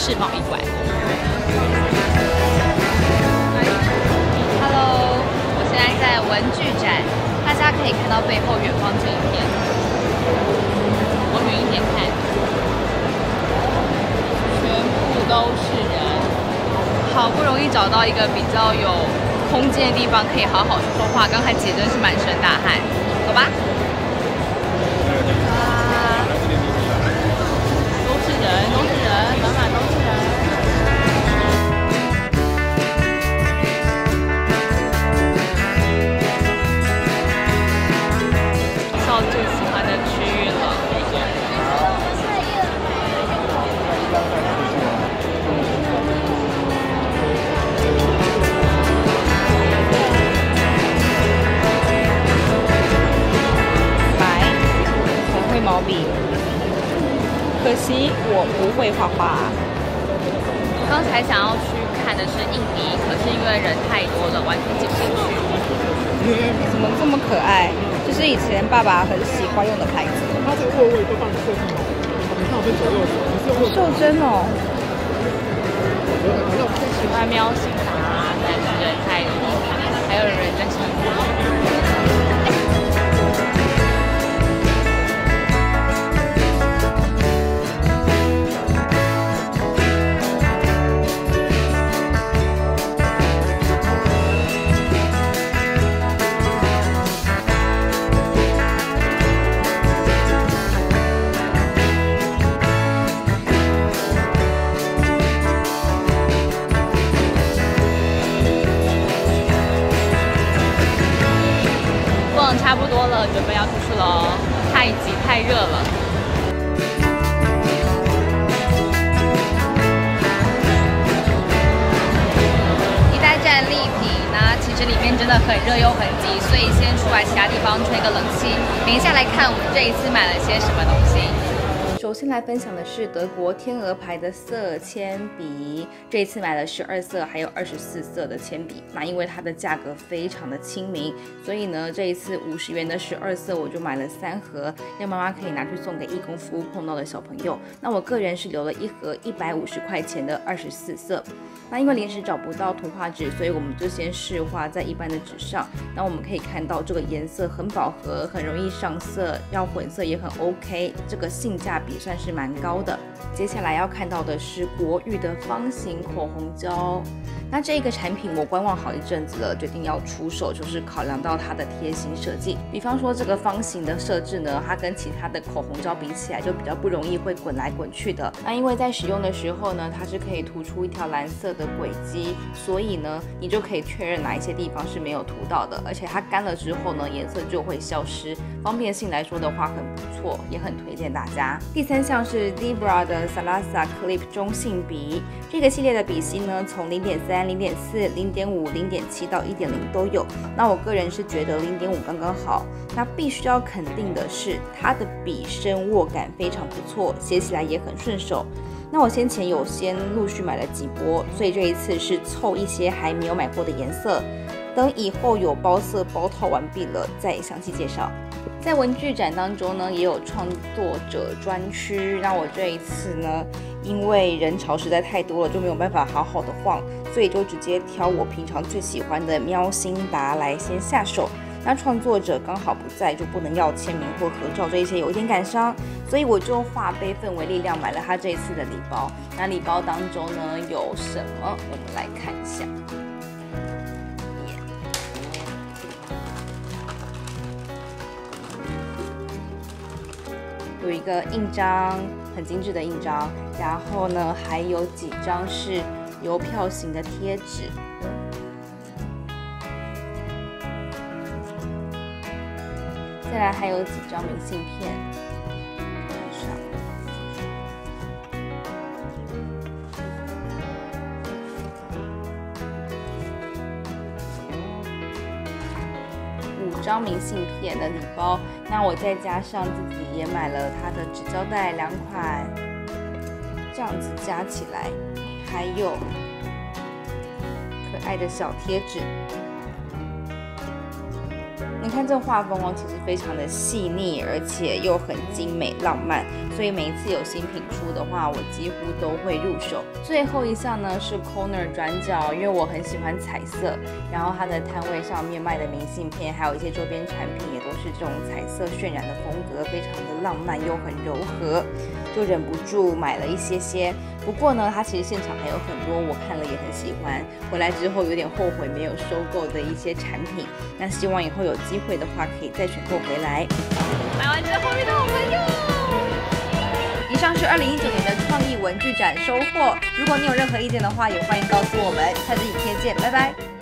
世贸易馆。Hello， 我现在在文具展，大家可以看到背后远方这一片，往远一点看，全部都是人。好不容易找到一个比较有空间的地方，可以好好说话，刚才挤真是满身大汗。走吧。都是人，满满都是人。到最喜欢的区域了。来，很会毛笔。可惜我不会画画。刚才想要去看的是印尼，可是因为人太多了，完全进不进去。怎么这么可爱？这是以前爸爸很喜欢用的牌子。 它这个握位都帮你设计好，你看我分左右手，你是用袖珍哦。喜欢喵星达，但是人太多，还有人在乘风。差不多了，准备要出去喽，太挤太热了。一代站立体呢，其实里面真的很热又很挤，所以先出来其他地方吹个冷气。等一下来看我们这一次买了些什么东西。首先来分享的是德国天鹅牌的色铅笔，这一次买了12色还有24色的铅笔。那因为它的价格非常的亲民，所以呢这一次50元的12色我就买了3盒，让妈妈可以拿去送给义工服务碰到的小朋友。那我个人是留了一盒150块钱的24色。那因为临时找不到图画纸，所以我们就先试画在一般的纸上。那我们可以看到这个颜色很饱和，很容易上色，要混色也很 OK， 这个性价比算是蛮高的。接下来要看到的是国誉的方形口红胶。那这个产品我观望好一阵子了，决定要出手，就是考量到它的贴心设计。比方说这个方形的设置呢，它跟其他的口红胶比起来就比较不容易会滚来滚去的。那因为在使用的时候呢，它是可以涂出一条蓝色的轨迹，所以呢你就可以确认哪一些地方是没有涂到的，而且它干了之后呢颜色就会消失，方便性来说的话很不错，也很推荐大家。第三项是 Libra 的 Salasa Clip 中性笔，这个系列的笔芯呢从0.3、0.4、0.5、0.7到1.0都有。那我个人是觉得0.5刚刚好。那必须要肯定的是，它的笔身握感非常不错，写起来也很顺手。那我先前有陆续买了几波，所以这一次是凑一些还没有买过的颜色，等以后有包色包套完毕了再详细介绍。在文具展当中呢，也有创作者专区。那我这一次呢，因为人潮实在太多了，就没有办法好好的晃，所以就直接挑我平常最喜欢的喵星达来先下手。那创作者刚好不在，就不能要签名或合照，这一些有一点感伤，所以我就化悲愤为力量，买了他这一次的礼包。那礼包当中呢有什么？我们来看一下。有一个印章，很精致的印章，然后呢还有几张是邮票型的贴纸。再来还有几张明信片，5张明信片的礼包。那我再加上自己也买了它的纸胶带2款，这样子加起来，还有可爱的小贴纸。 你看这画风哦，其实非常的细腻，而且又很精美浪漫，所以每一次有新品出的话，我几乎都会入手。最后一项呢是 Corner 转角，因为我很喜欢彩色，然后它的摊位上面卖的明信片，还有一些周边产品也都是这种彩色渲染的风格，非常的浪漫又很柔和，就忍不住买了一些。不过呢，它其实现场还有很多我看了也很喜欢，回来之后有点后悔没有收购的一些产品。那希望以后有机会的话，可以再选购回来。买完之后遇到好朋友。以上是2019年的创意文具展收获。如果你有任何意见的话，也欢迎告诉我们。下支影片见，拜拜。